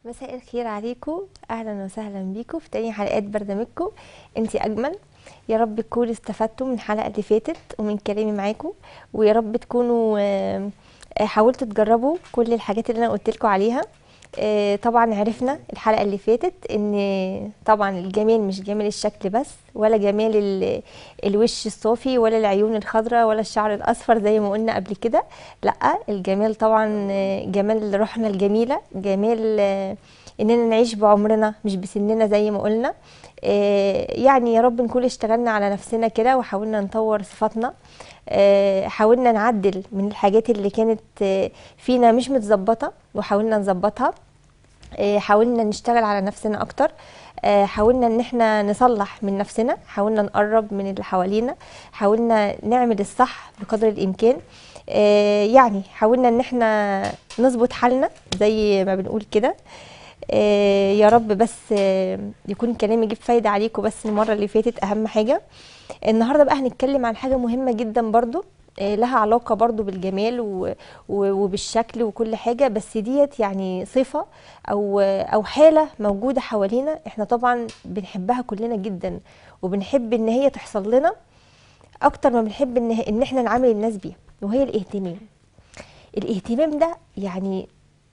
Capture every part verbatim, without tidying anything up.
مساء الخير عليكم، اهلا وسهلا بيكم في تاني حلقات برنامجكم انتي اجمل. يا رب تكونوا استفدتوا من الحلقه اللي فاتت ومن كلامي معاكم، ويا رب تكونوا آه، آه، حاولتوا تجربوا كل الحاجات اللي انا قلت لكم عليها. آه، طبعا عرفنا الحلقه اللي فاتت ان طبعا الجمال مش جمال الشكل بس، ولا جمال ال- الوش الصافي، ولا العيون الخضراء، ولا الشعر الاصفر زي ما قلنا قبل كده. لا، الجمال طبعا آه، جمال روحنا الجميله، جمال آه، اننا نعيش بعمرنا مش بسننا زي ما قلنا. آه، يعني يا رب نكون اشتغلنا على نفسنا كده وحاولنا نطور صفاتنا. آه، حاولنا نعدل من الحاجات اللي كانت آه، فينا مش متظبطه وحاولنا نظبطها. آه، حاولنا نشتغل على نفسنا اكتر. آه، حاولنا ان احنا نصلح من نفسنا، حاولنا نقرب من اللي حوالينا، حاولنا نعمل الصح بقدر الامكان. آه، يعني حاولنا ان احنا نظبط حالنا زي ما بنقول كده. آه، يا رب بس آه، يكون كلامي يجيب فايدة عليكم. بس المرة اللي فاتت أهم حاجة. النهاردة بقى هنتكلم عن حاجة مهمة جدا برضو، آه، لها علاقة برضو بالجمال و- و- وبالشكل وكل حاجة، بس ديت يعني صفة أو أو حالة موجودة حوالينا، احنا طبعا بنحبها كلنا جدا، وبنحب ان هي تحصل لنا اكتر ما بنحب ان ان احنا نعامل الناس بيها، وهي الاهتمام. الاهتمام ده يعني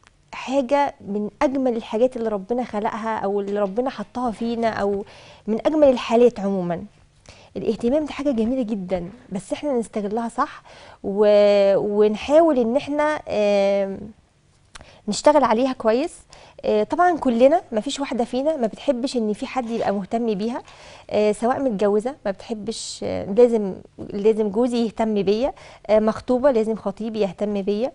حاجة من أجمل الحاجات اللي ربنا خلقها أو اللي ربنا حطها فينا، أو من أجمل الحالات عموما. الاهتمام ده حاجة جميلة جدا، بس احنا نستغلها صح و... ونحاول ان احنا آم، نشتغل عليها كويس. آه، طبعا كلنا مفيش واحدة فينا ما بتحبش ان في حد يبقى مهتم بيها. آه، سواء متجوزة ما بتحبش، آه، لازم لازم جوزي يهتم بيا. آه، مخطوبة لازم خطيبي يهتم بيا.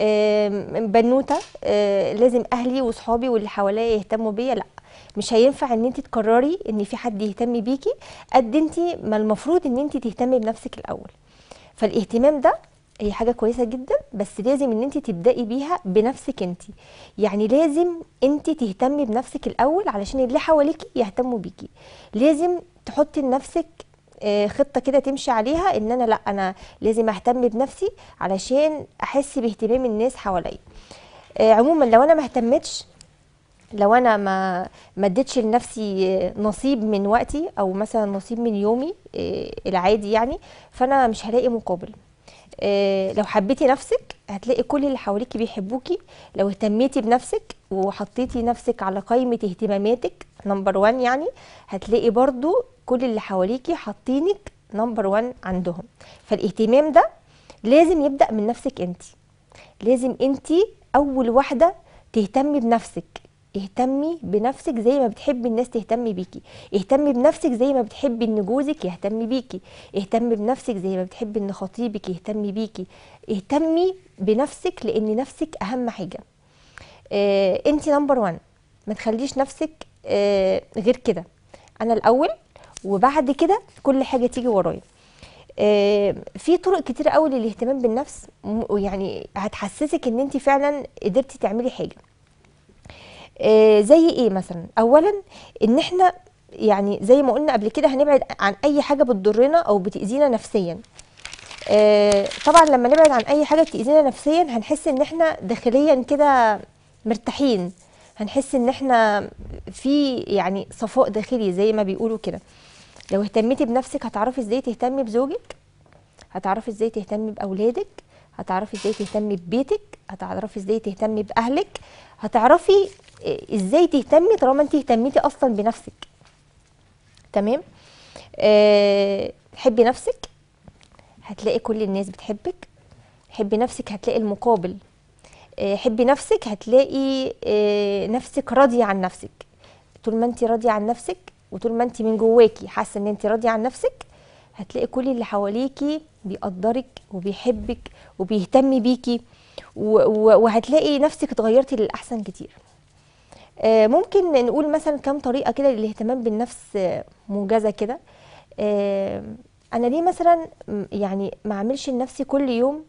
آم، بنوتة آه، لازم اهلي وصحابي واللي حواليا يهتموا بيا. لا، مش هينفع ان انت تقرري ان في حد يهتم بيكي قد انت ما المفروض ان انت تهتمي بنفسك الاول. فالاهتمام ده هي حاجة كويسة جدا، بس لازم ان انت تبدأي بيها بنفسك انت. يعني لازم انت تهتمي بنفسك الاول علشان اللي حواليكي يهتموا بيكي. لازم تحطي لنفسك آه، خطة كده تمشي عليها، ان انا لا انا لازم اهتم بنفسي علشان احس باهتمام الناس حواليا. آه، عموما لو انا ما اهتمتش، لو انا ما ما اديتش لنفسي نصيب من وقتي او مثلا نصيب من يومي آه، العادي يعني، فانا مش هلاقي مقابل. آه، لو حبيتي نفسك هتلاقي كل اللي حواليكي بيحبوكي. لو اهتميتي بنفسك وحطيتي نفسك على قائمة اهتماماتك نمبر وان يعني، هتلاقي برضو كل اللي حواليكي حاطينك نمبر وان عندهم. فالاهتمام ده لازم يبدأ من نفسك انت. لازم انت اول واحدة تهتمي بنفسك. اهتمي بنفسك زي ما بتحبي الناس تهتمي بيكي. اهتمي بنفسك زي ما بتحبي ان جوزك يهتم بيكي. اهتمي بنفسك زي ما بتحبي ان خطيبك يهتم بيكي. اهتمي بنفسك لان نفسك اهم حاجة. اه انت نمبر وان. ما تخليش نفسك اه غير كده. انا الاول، وبعد كده كل حاجة تيجي ورايا. آه، في طرق كتير قوي للاهتمام بالنفس، م- يعني هتحسسك ان انت فعلا قدرتي تعملي حاجه. آه، زي ايه مثلا؟ اولا ان احنا يعني زي ما قلنا قبل كده هنبعد عن اي حاجه بتضرنا او بتاذينا نفسيا. آه، طبعا لما نبعد عن اي حاجه بتاذينا نفسيا هنحس ان احنا داخليا كده مرتاحين. هنحس ان احنا في يعني صفاء داخلي زي ما بيقولوا كده. لو اهتميتي بنفسك هتعرفي ازاي تهتمي بزوجك، هتعرفي ازاي تهتمي باولادك، هتعرفي ازاي تهتمي ببيتك، هتعرفي ازاي تهتمي باهلك، هتعرفي إيه ازاي تهتمي طالما انت اهتميتي اصلا بنفسك. تمام. أه حبي نفسك هتلاقي كل الناس بتحبك. حبي نفسك هتلاقي المقابل. أه حبي نفسك هتلاقي أه نفسك راضيه عن نفسك. طول ما انت راضيه عن نفسك، وطول ما انت من جواكي حاسه ان انت راضيه عن نفسك، هتلاقي كل اللي حواليكي بيقدرك وبيحبك وبيهتم بيكي. و- و- وهتلاقي نفسك اتغيرتي للاحسن كتير. آه، ممكن نقول مثلا كام طريقه كده للاهتمام بالنفس، آه، موجزه كده. آه، انا ليه مثلا م- يعني ما اعملش لنفسي كل يوم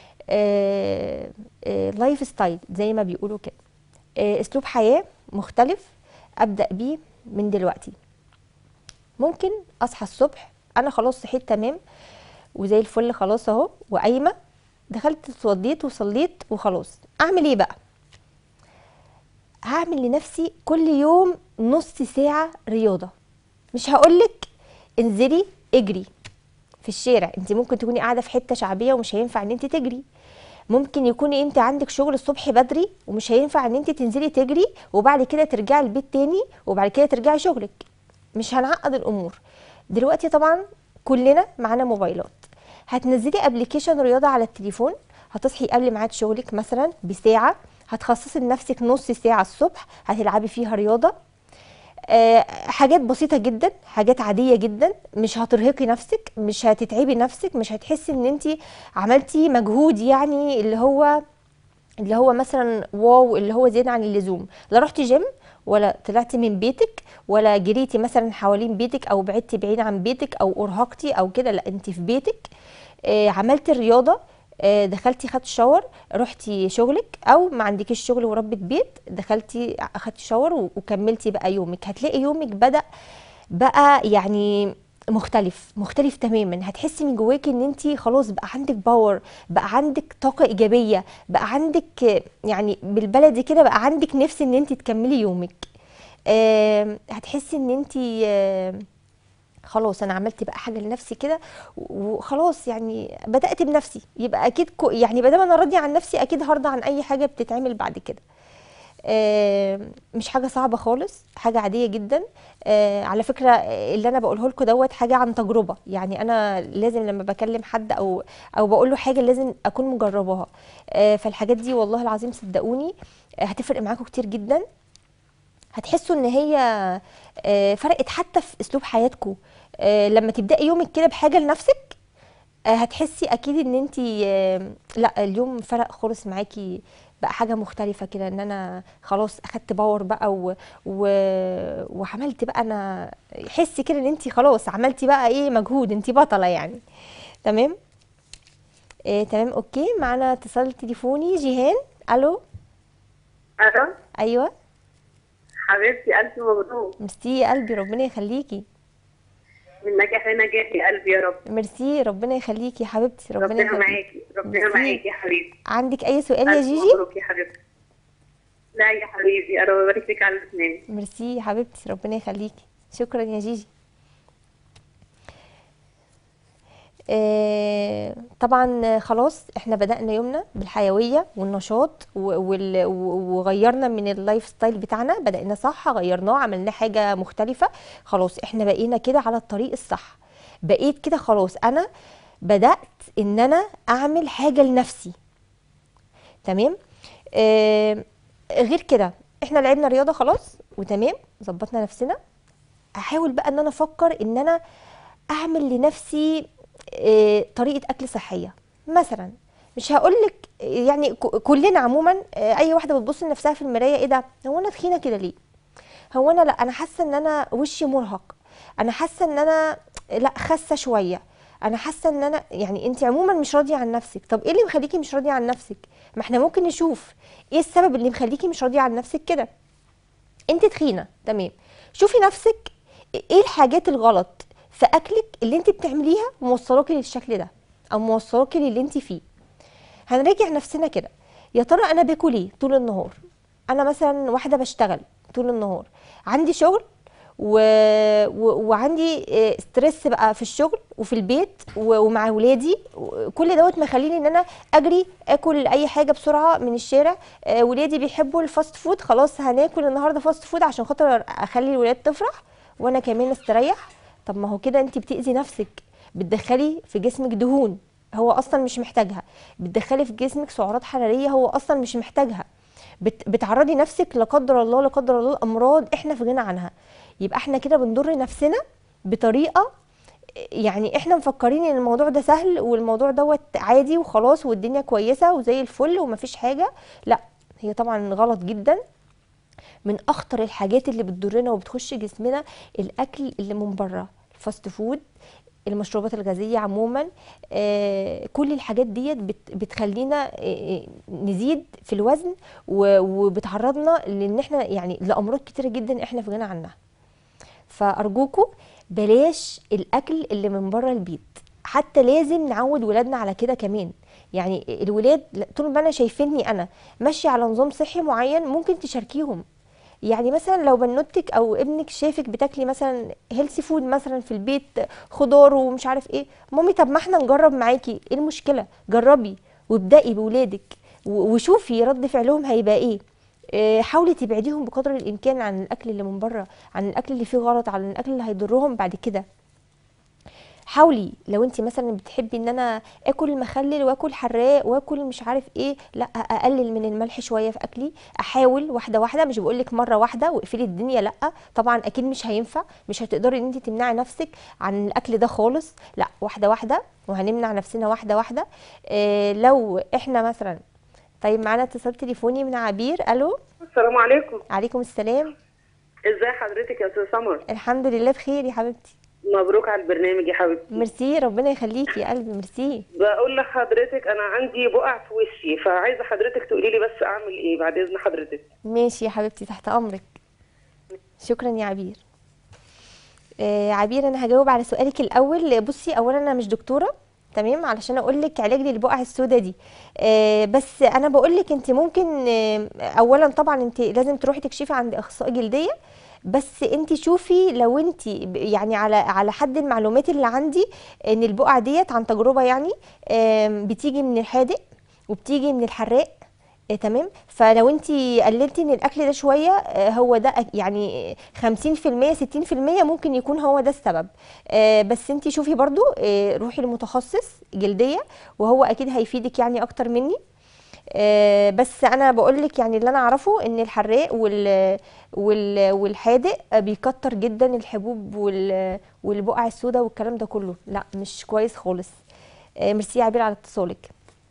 آه، آه، لايف ستايل زي ما بيقولوا كده، آه، اسلوب حياه مختلف ابدا بيه من دلوقتي. ممكن اصحى الصبح انا خلاص صحيت تمام وزي الفل خلاص اهو وقايمه، دخلت اتوضيت وصليت وخلاص. اعمل ايه بقى؟ هعمل لنفسي كل يوم نص ساعه رياضه. مش هقولك انزلي اجري في الشارع، انت ممكن تكوني قاعده في حته شعبيه ومش هينفع ان انت تجري. ممكن يكوني انت عندك شغل الصبح بدري ومش هينفع ان انت تنزلي تجري وبعد كده ترجعي البيت تاني وبعد كده ترجعي شغلك. مش هنعقد الامور. دلوقتي طبعا كلنا معانا موبايلات، هتنزلي ابلكيشن رياضه على التليفون، هتصحي قبل ميعاد شغلك مثلا بساعه، هتخصصي لنفسك نص ساعه الصبح هتلعبي فيها رياضه. آه، حاجات بسيطة جدا، حاجات عادية جدا، مش هترهقي نفسك، مش هتتعبي نفسك، مش هتحسي ان انت عملتي مجهود يعني اللي هو اللي هو مثلا واو اللي هو زيادة عن اللزوم. لا رحتي جيم ولا طلعتي من بيتك ولا جريتي مثلا حوالين بيتك او بعدتي بعيد عن بيتك او ارهقتي او كده، لا انت في بيتك. آه، عملتي الرياضة، آه، دخلتي خدتي شاور، رحتي شغلك او ما عندكيش شغل وربة بيت، دخلتي اخدتي شاور و- وكملتي بقى يومك، هتلاقي يومك بدأ بقى يعني مختلف مختلف تماما. هتحسي من جواكي ان انت خلاص بقى عندك باور، بقى عندك طاقة ايجابية، بقى عندك آه، يعني بالبلدي كده بقى عندك نفس ان انت تكملي يومك. آم، هتحسي ان انت خلاص انا عملت بقى حاجه لنفسي كده وخلاص، يعني بدات بنفسي يبقى اكيد كو يعني ما دام انا راضيه عن نفسي اكيد هرضى عن اي حاجه بتتعمل بعد كده. آه، مش حاجه صعبه خالص، حاجه عاديه جدا. آه، على فكره آه، اللي انا بقوله لكم دوت حاجه عن تجربه، يعني انا لازم لما بكلم حد او او بقول له حاجه لازم اكون مجرباها. آه، فالحاجات دي والله العظيم صدقوني آه، هتفرق معاكم كتير جدا. هتحسوا ان هي آه، فرقت حتى في اسلوب حياتكم. آه، لما تبداي يومك كده بحاجه لنفسك آه، هتحسي اكيد ان انت لا اليوم فرق خالص معاكي، بقى حاجه مختلفه كده ان انا خلاص اخدت باور بقى و... و... وعملت بقى انا حسي كده ان انت خلاص عملتي بقى ايه مجهود، انت بطله يعني. تمام. آه، تمام اوكي. معانا اتصال تليفوني جيهان. الو. الو. ايوه. حبيبتي الف مبروك. ميرسي يا قلبي ربنا يخليكي. من نجاح لنجاح يا قلبي يا رب. ميرسي ربنا يخليكي يا حبيبتي ربنا ربنا يخليكي. معاكي ربنا ميرسي. معاكي يا حبيبي. عندك اي سؤال يا الف جيجي؟ مبروك يا حبيبتي. لا يا حبيبي انا ببارك لك على الاثنين. ميرسي يا حبيبتي ربنا يخليكي. شكرا يا جيجي. آه طبعا خلاص احنا بدأنا يومنا بالحيوية والنشاط و- وال- و- وغيرنا من اللايف ستايل بتاعنا، بدأنا صح غيرناه عملنا حاجة مختلفة. خلاص احنا بقينا كده على الطريق الصح. بقيت كده خلاص انا بدأت ان انا اعمل حاجة لنفسي. تمام. آه غير كده احنا لعبنا رياضة خلاص وتمام ظبطنا نفسنا. احاول بقى ان انا افكر ان انا اعمل لنفسي آه، طريقه اكل صحيه مثلا. مش هقولك يعني ك- كلنا عموما آه، اي واحده بتبص لنفسها في المرايه ايه ده هو انا تخينه كده ليه، هو انا لا انا حاسه ان انا وشي مرهق، انا حاسه ان انا لا خاسه شويه، انا حاسه ان انا يعني انت عموما مش راضيه عن نفسك. طب ايه اللي مخليكي مش راضيه عن نفسك؟ ما احنا ممكن نشوف ايه السبب اللي مخليكي مش راضيه عن نفسك كده. انت تخينه تمام، شوفي نفسك ايه الحاجات الغلط في اكلك اللي انت بتعمليها موصلاكي للشكل ده او موصلاكي للي انت فيه. هنراجع نفسنا كده، يا ترى انا باكل ايه طول النهار؟ انا مثلا واحده بشتغل طول النهار، عندي شغل و... و... وعندي آه، ستريس بقى في الشغل وفي البيت و... ومع ولادي و- كل دوت مخليني ان انا اجري اكل اي حاجه بسرعه من الشارع. آه، ولادي بيحبوا الفاست فود، خلاص هناكل النهارده فاست فود عشان خاطر اخلي الولاد تفرح وانا كمان استريح. طب ما هو كده انت بتأذي نفسك، بتدخلي في جسمك دهون هو اصلا مش محتاجها، بتدخلي في جسمك سعرات حراريه هو اصلا مش محتاجها، بت بتعرضي نفسك لا قدر الله لا قدر الله لامراض احنا في غنى عنها. يبقى احنا كده بنضر نفسنا بطريقه يعني احنا مفكرين ان الموضوع ده سهل والموضوع دوت عادي وخلاص والدنيا كويسه وزي الفل ومفيش حاجه. لا، هي طبعا غلط جدا. من اخطر الحاجات اللي بتضرنا وبتخش جسمنا الاكل اللي من بره، الفاست فود، المشروبات الغازيه عموما. آه كل الحاجات ديت بت بتخلينا آه نزيد في الوزن و- وبتعرضنا لان احنا يعني لامراض كتيره جدا احنا في غنى عنها. فارجوكوا بلاش الاكل اللي من بره البيت، حتى لازم نعود ولادنا على كده كمان. يعني الولاد طول ما انا شايفيني انا ماشيه على نظام صحي معين ممكن تشاركيهم، يعني مثلا لو بنوتك او ابنك شافك بتاكلي مثلا هيلثي فود مثلا في البيت، خضار ومش عارف ايه، مامي طب ما احنا نجرب معاكي، ايه المشكله؟ جربي وابدأي بولادك و- وشوفي رد فعلهم هيبقى ايه. آه، حاولي تبعديهم بقدر الامكان عن الاكل اللي من بره، عن الاكل اللي فيه غلط، عن الاكل اللي هيضرهم بعد كده. حاولي لو انت مثلا بتحبي ان انا اكل مخلل واكل حراق واكل مش عارف ايه، لا اقلل من الملح شويه في اكلي. احاول واحده واحده، مش بقولك مره واحده واقفلي الدنيا، لا طبعا اكيد مش هينفع، مش هتقدري ان انت تمنعي نفسك عن الاكل ده خالص، لا واحده واحده، وهنمنع نفسنا واحده واحده. إيه لو احنا مثلا. طيب معانا اتصال تليفوني من عبير. الو. السلام عليكم. عليكم السلام. ازي حضرتك يا استاذ سمر؟ الحمد لله بخير يا حبيبتي. مبروك على البرنامج يا حبيبتي. ميرسي، ربنا يخليكي يا قلبي، ميرسي. بقول لحضرتك انا عندي بقع في وشي، فعايزه حضرتك تقولي لي بس اعمل ايه بعد اذن حضرتك. ماشي يا حبيبتي، تحت امرك. شكرا يا عبير. آه عبير، انا هجاوب على سؤالك الاول. بصي، اولا انا مش دكتوره تمام علشان اقول لك علاج للبقع السوداء دي. آه بس انا بقول لك انت ممكن، آه اولا طبعا انت لازم تروحي تكشفي عند اخصائي جلديه. بس انت شوفي لو انت ب- يعني على على حد المعلومات اللي عندي، ان البقع ديت عن تجربه يعني، آم، بتيجي من الحادق وبتيجي من الحراق. آه، تمام. فلو انت قللتي من الاكل ده شويه، آه، هو ده أك- يعني خمسين في المية ستين في المية ممكن يكون هو ده السبب. آه، بس انت شوفي برضو، آه، روحي لمتخصص جلديه وهو اكيد هيفيدك يعني اكتر مني. آه، بس انا بقولك يعني اللي انا اعرفه ان الحراق وال وال والحادق بيكتر جدا الحبوب وال والبقع السوداء والكلام ده كله، لا مش كويس خالص. آه، ميرسي يا عبير على اتصالك.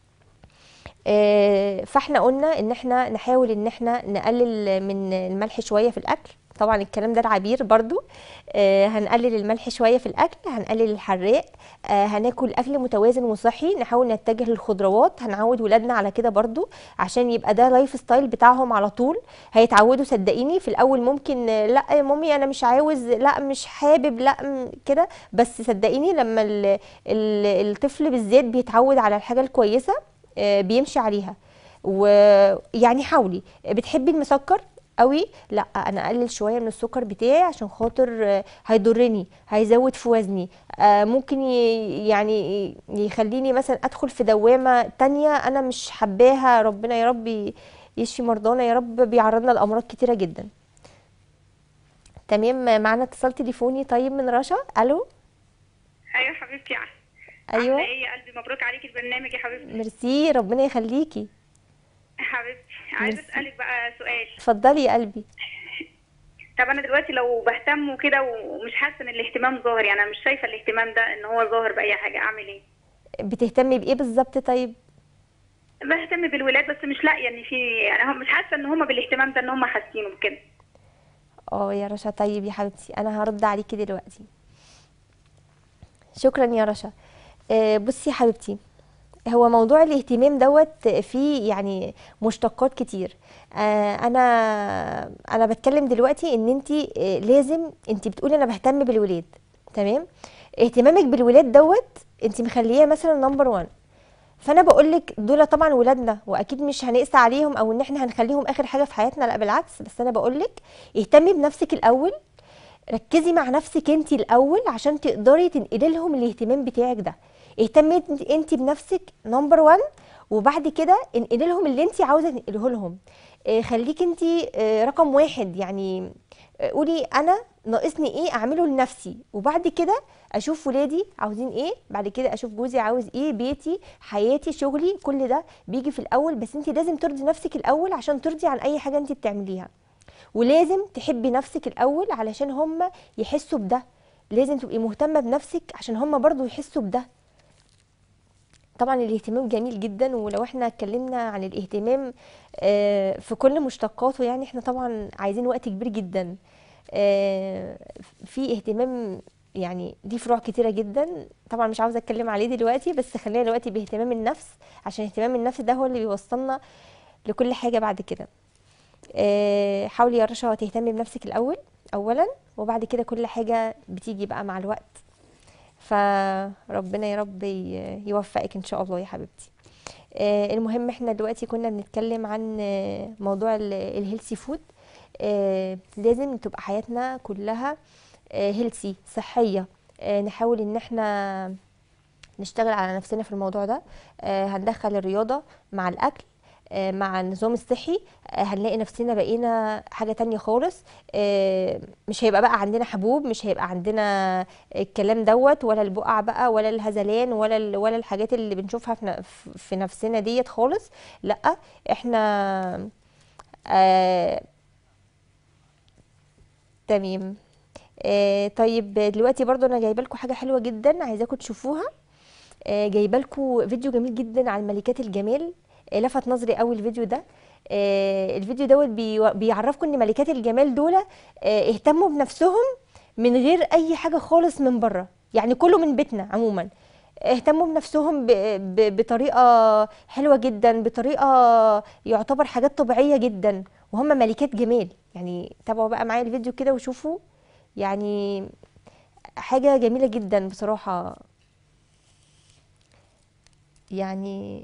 آه، فاحنا قلنا ان احنا نحاول ان احنا نقلل من الملح شويه في الاكل، طبعا الكلام ده العبير برضو. آه، هنقلل الملح شويه في الاكل، هنقلل الحراق. آه، هناكل اكل متوازن وصحي، نحاول نتجه للخضروات، هنعود ولادنا على كده برضو عشان يبقى ده لايف ستايل بتاعهم على طول. هيتعودوا صدقيني. في الاول ممكن آه، لا يا مامي انا مش عاوز، لا مش حابب، لا م- كده. بس صدقيني لما ال- ال- الطفل بالذات بيتعود على الحاجه الكويسه، آه، بيمشي عليها. ويعني حاولي، بتحبي المسكر قوي، لا انا اقلل شويه من السكر بتاعي عشان خاطر آه، هيضرني، هيزود في وزني. آه، ممكن ي- يعني يخليني مثلا ادخل في دوامه تانية انا مش حباها. ربنا يا رب ي- يشفي مرضانا يا رب، بيعرضنا لامراض كتيره جدا. تمام. معانا اتصال تليفوني طيب من رشا. الو. ايوه حبيبتي. عامله ايوه. ايه يا قلبي؟ مبروك عليكي البرنامج يا حبيبتي. ميرسي، ربنا يخليكي. حبيبتي عايزه ميرسي. اسالك بقى سؤال. اتفضلي يا قلبي. طب انا دلوقتي لو بهتم وكده ومش حاسه ان الاهتمام ظاهر، يعني انا مش شايفه الاهتمام ده ان هو ظاهر باي حاجه، اعمل ايه؟ بتهتمي بايه بالظبط طيب؟ بهتم بالولاد بس مش لاقيه ان في، يعني هم مش حاسه ان هم بالاهتمام ده ان هم حاسينه بكده. اه يا رشا، طيب يا حبيبتي انا هرد عليكي دلوقتي. شكرا يا رشا. آه، بصي يا حبيبتي، هو موضوع الاهتمام دوت فيه يعني مشتقات كتير. آه، انا انا بتكلم دلوقتي ان انت لازم، انت بتقولي انا بهتم بالولاد، تمام. اهتمامك بالولاد دوت انت مخليه مثلا نمبر واحد. فانا بقول لك دول طبعا ولادنا واكيد مش هنقسى عليهم او ان احنا هنخليهم اخر حاجه في حياتنا، لا بالعكس. بس انا بقول لك اهتمي بنفسك الاول، ركزي مع نفسك انت الاول عشان تقدري تنقلي لهم الاهتمام بتاعك ده. اهتمي انت بنفسك نمبر واحد، وبعد كده انقلي لهم اللي انت عاوزه تنقله لهم. اه خليك انت اه رقم واحد يعني. اه قولي انا ناقصني ايه اعمله لنفسي، وبعد كده اشوف ولادي عاوزين ايه، بعد كده اشوف جوزي عاوز ايه، بيتي، حياتي، شغلي، كل ده بيجي في الاول. بس انت لازم ترضي نفسك الاول عشان ترضي عن اي حاجه انت بتعمليها. ولازم تحبي نفسك الاول علشان هم يحسوا بده. لازم تبقي مهتمه بنفسك عشان هم برضو يحسوا بده. طبعا الاهتمام جميل جدا، ولو احنا اتكلمنا عن الاهتمام آه، في كل مشتقاته يعني احنا طبعا عايزين وقت كبير جدا. آه، في اهتمام يعني دي فروع كتيرة جدا، طبعا مش عاوزة اتكلم عليه دلوقتي، بس خلينا دلوقتي باهتمام النفس عشان اهتمام النفس ده هو اللي بيوصلنا لكل حاجة بعد كده. آه، حاولي يا رشا تهتمي بنفسك الاول اولا، وبعد كده كل حاجه بتيجي بقى مع الوقت. فربنا يا رب ي- يوفقك ان شاء الله يا حبيبتي. آه، المهم احنا دلوقتي كنا بنتكلم عن آه، موضوع الهيلثي فود. آه لازم تبقى حياتنا كلها هيلثي، صحيه. آه نحاول ان احنا نشتغل على نفسنا في الموضوع ده. آه هندخل الرياضه مع الاكل، آه مع النظام الصحي، آه هنلاقي نفسنا بقينا حاجه تانية خالص. آه مش هيبقى بقى عندنا حبوب، مش هيبقى عندنا الكلام دوت، ولا البقع بقى، ولا الهذلان، ولا ال- ولا الحاجات اللي بنشوفها في ن- في نفسنا ديت خالص. لا، احنا آه تمام. آه طيب دلوقتي برضو انا جايبه لكم حاجه حلوه جدا عايزاكم تشوفوها. آه جايبه لكم فيديو جميل جدا عن ملكات الجمال. آه لفت نظري قوي الفيديو ده. آه الفيديو دوت بي بيعرفكم ان ملكات الجمال دول آه اهتموا بنفسهم من غير اي حاجه خالص من بره، يعني كله من بيتنا عموما. اهتموا بنفسهم ب- ب- بطريقه حلوه جدا، بطريقه يعتبر حاجات طبيعيه جدا، وهم ملكات جمال. يعني تابعوا بقى معايا الفيديو كده وشوفوا، يعني حاجه جميله جدا بصراحه. يعني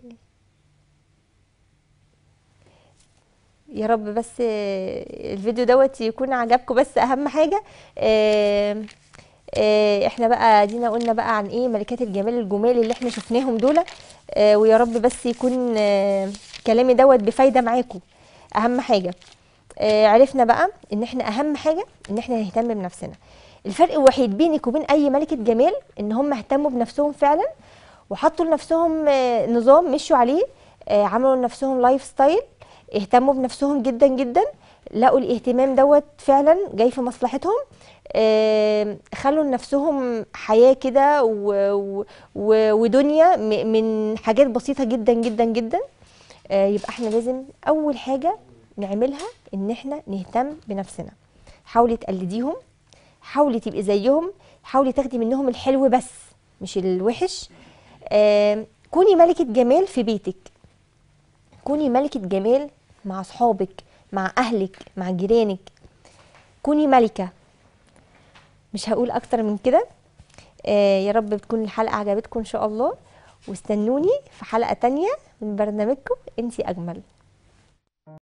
يا رب بس الفيديو دوت يكون عجبكم، بس اهم حاجه آه، آه، احنا بقى دينا قلنا بقى عن ايه ملكات الجمال الجمال اللي احنا شفناهم دول. آه، ويا رب بس يكون آه، كلامي دوت بفايده معاكم. اهم حاجه آه، عرفنا بقى ان احنا اهم حاجه ان احنا نهتم بنفسنا. الفرق الوحيد بينك وبين اي ملكه جمال ان هم اهتموا بنفسهم فعلا، وحطوا لنفسهم آه، نظام مشوا عليه. آه، عملوا لنفسهم لايف ستايل، اهتموا بنفسهم جدا جدا، لقوا الاهتمام دوت فعلا جاي في مصلحتهم. آه، خلوا لنفسهم حياة كده و- و- و- ودنيا م- من حاجات بسيطة جدا جدا جدا. آه، يبقى احنا لازم اول حاجة نعملها ان احنا نهتم بنفسنا. حاولي تقلديهم، حاولي تبقي زيهم، حاولي تاخدي منهم الحلو بس مش الوحش. آم، كوني ملكة جمال في بيتك، كوني ملكة جمال مع اصحابك، مع اهلك، مع جيرانك. كوني ملكة. مش هقول اكتر من كده. آه، يا رب تكون الحلقة عجبتكم ان شاء الله، واستنوني في حلقة تانية من برنامجكم انتي اجمل.